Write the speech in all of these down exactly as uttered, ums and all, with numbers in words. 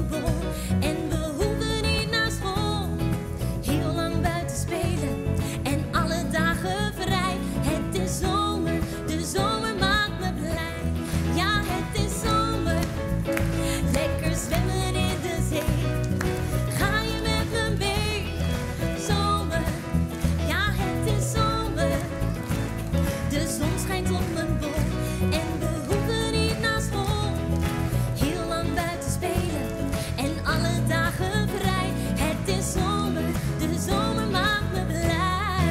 gewoon. En we hoeven niet naar school. Heel lang buiten spelen en alle dagen vrij. Het is zomer, de zomer maakt me blij. Ja, het is zomer, lekker zwemmen in de zee. Ga je met me mee? Zomer, ja, het is zomer. De zon schijnt op mijn boom en we hoeven niet naar school. Heel lang buiten spelen en alle dagen vrij. Het is zomer, de zomer maakt me blij.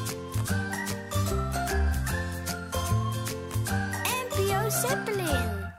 N P O Zeppelin.